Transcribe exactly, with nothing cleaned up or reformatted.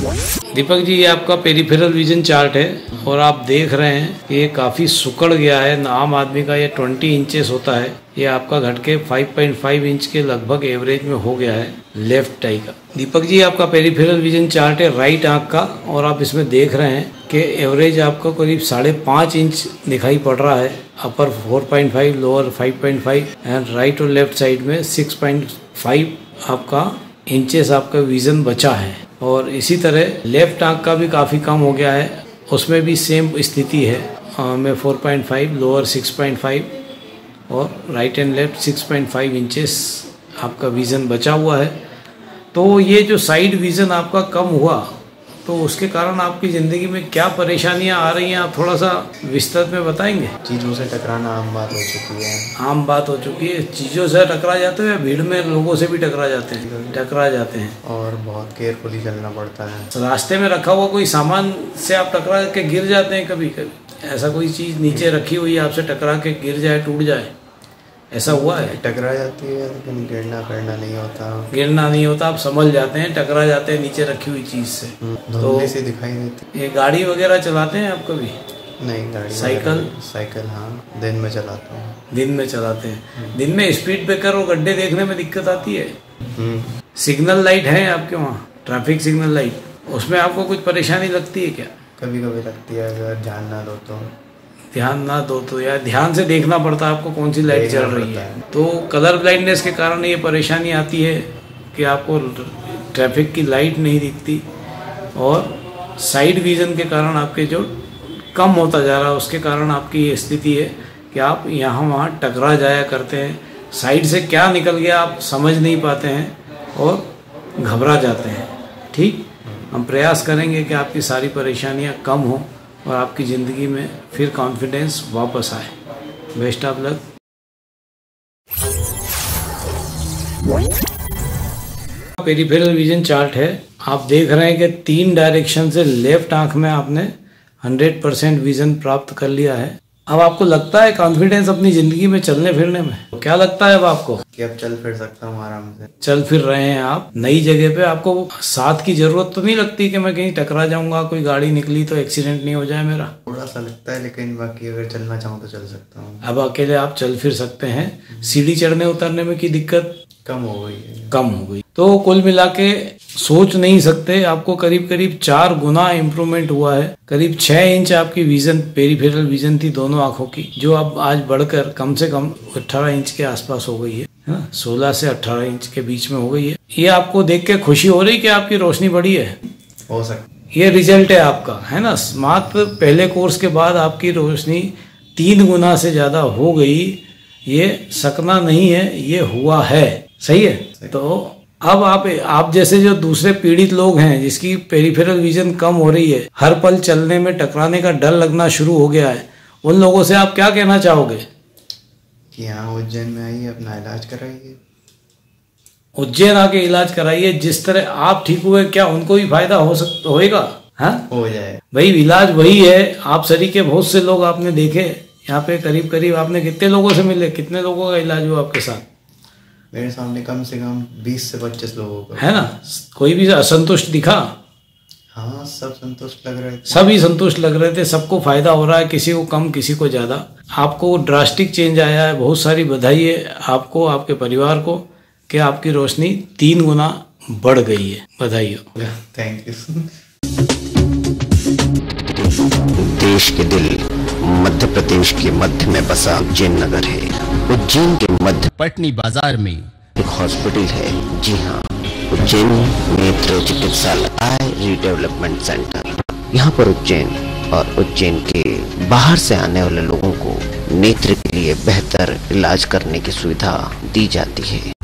दीपक जी, ये आपका peripheral vision chart है और आप देख रहे हैं कि ये काफ़ी सुकड़ गया है। आम आदमी का ये बीस इंचेस होता है, ये आपका घट के पाँच पॉइंट पाँच इंच के लगभग एवरेज में हो गया है लेफ्ट आई का। दीपक जी, आपका पेरिफेरल विजन चार्ट है राइट आंख का और आप इसमें देख रहे हैं कि एवरेज आपका करीब साढ़े पाँच इंच दिखाई पड़ रहा है। अपर चार पॉइंट पाँच, लोअर पाँच पॉइंट पाँच एंड राइट और लेफ्ट साइड में छह पॉइंट पाँच आपका इंचेस आपका विजन बचा है। और इसी तरह लेफ्ट आंख का भी काफ़ी कम हो गया है, उसमें भी सेम स्थिति है। आ, में चार पॉइंट पाँच, लोअर छह पॉइंट पाँच और राइट एंड लेफ्ट छह पॉइंट पाँच इंचेस आपका विज़न बचा हुआ है। तो ये जो साइड विज़न आपका कम हुआ तो उसके कारण आपकी ज़िंदगी में क्या परेशानियां आ रही हैं, आप थोड़ा सा विस्तृत में बताएंगे? चीज़ों से टकराना आम बात हो चुकी है। आम बात हो चुकी है। चीज़ों से टकरा जाते हैं, भीड़ में लोगों से भी टकरा जाते हैं टकरा जाते हैं और बहुत केयरफुली चलना पड़ता है। रास्ते में रखा हुआ कोई सामान से आप टकरा के गिर जाते हैं कभी कभी? ऐसा कोई चीज़ नीचे रखी हुई आपसे टकरा के गिर जाए, टूट जाए, ऐसा हुआ है? टकरा जाती है लेकिन गिरना फिरना नहीं होता। गिरना नहीं होता, आप संभल जाते हैं, टकरा जाते हैं नीचे रखी हुई चीज़ से। धुंधली सी दिखाई देती। ये गाड़ी वगैरह चलाते हैं आप कभी? नहीं, गाड़ी साइकिल साइकिल हाँ, दिन में चलाता हूँ। दिन में चलाते हैं। दिन में स्पीड ब्रेकर और गड्ढे देखने में दिक्कत आती है? सिग्नल लाइट है आपके वहाँ, ट्रैफिक सिग्नल लाइट, उसमें आपको कुछ परेशानी लगती है क्या? कभी कभी लगती है, अगर ध्यान ना दो तो। ध्यान ना दो तो यार ध्यान से देखना पड़ता है आपको कौन सी लाइट चल रही है। तो कलर ब्लाइंडनेस के कारण ये परेशानी आती है कि आपको ट्रैफिक की लाइट नहीं दिखती और साइड विजन के कारण आपके जो कम होता जा रहा है उसके कारण आपकी ये स्थिति है कि आप यहाँ वहाँ टकरा जाया करते हैं। साइड से क्या निकल गया आप समझ नहीं पाते हैं और घबरा जाते हैं। ठीक, हम प्रयास करेंगे कि आपकी सारी परेशानियाँ कम हो और आपकी ज़िंदगी में फिर कॉन्फिडेंस वापस आए। Best of luck. Peripheral vision chart है, आप देख रहे हैं कि तीन डायरेक्शन से लेफ्ट आंख में आपने हंड्रेड परसेंट विजन प्राप्त कर लिया है। अब आपको लगता है कॉन्फिडेंस अपनी ज़िंदगी में चलने फिरने में? क्या लगता है अब आपको कि अब चल फिर सकता हूँ आराम से? चल फिर रहे हैं आप नई जगह पे, आपको साथ की जरूरत तो नहीं लगती कि मैं कहीं टकरा जाऊंगा, कोई गाड़ी निकली तो एक्सीडेंट नहीं हो जाए मेरा? थोड़ा सा लगता है, लेकिन बाकी अगर चलना चाहूँ तो चल सकता हूँ। अब अकेले आप चल फिर सकते हैं। सीढ़ी चढ़ने उतरने में की दिक्कत कम हो गई है। कम हो गई। तो कुल मिला के सोच नहीं सकते, आपको करीब करीब चार गुना इम्प्रूवमेंट हुआ है। करीब छह इंच आपकी विजन, पेरिफेरल विजन थी दोनों आंखों की, जो अब आज बढ़कर कम से कम अठारह इंच के आसपास हो गई है, है ना? सोलह से अठारह इंच के बीच में हो गई है। ये आपको देख के खुशी हो रही कि आपकी रोशनी बढ़ी है? हो सकता, ये रिजल्ट है आपका, है ना? मात्र पहले कोर्स के बाद आपकी रोशनी तीन गुना से ज्यादा हो गई। ये सकना नहीं है, ये हुआ है। सही है? सही। तो अब आप आप जैसे जो दूसरे पीड़ित लोग हैं जिसकी पेरिफेरल विजन कम हो रही है, हर पल चलने में टकराने का डर लगना शुरू हो गया है, उन लोगों से आप क्या कहना चाहोगे? कि यहाँ उज्जैन में आइए, अपना इलाज कराइए। उज्जैन आके इलाज कराइए। जिस तरह आप ठीक हुए, क्या उनको भी फायदा हो सकता होएगा? हाँ, हो जाए भाई, इलाज वही है। आप सरीके बहुत से लोग आपने देखे यहाँ पे, करीब करीब आपने कितने लोगों से मिले, कितने लोगों का इलाज हुआ आपके साथ? मेरे सामने कम से कम बीस से पच्चीस लोगों का, है ना? कोई भी असंतुष्ट दिखा? हाँ, सब संतुष्ट लग रहे थे। सभी संतुष्ट लग रहे थे, सबको फायदा हो रहा है, किसी को कम किसी को ज्यादा। आपको ड्रास्टिक चेंज आया है। बहुत सारी बधाई है आपको, आपके परिवार को, कि आपकी रोशनी तीन गुना बढ़ गई है। बधाई हो। Thank you. देश के दिल मध्य प्रदेश के मध्य में बसा उज्जैन नगर है। उज्जैन के मध्य पटनी बाजार में एक हॉस्पिटल है। जी हाँ, उज्जैन नेत्र चिकित्सालय आई रीडेवलपमेंट सेंटर। यहाँ पर उज्जैन और उज्जैन के बाहर से आने वाले लोगों को नेत्र के लिए बेहतर इलाज करने की सुविधा दी जाती है।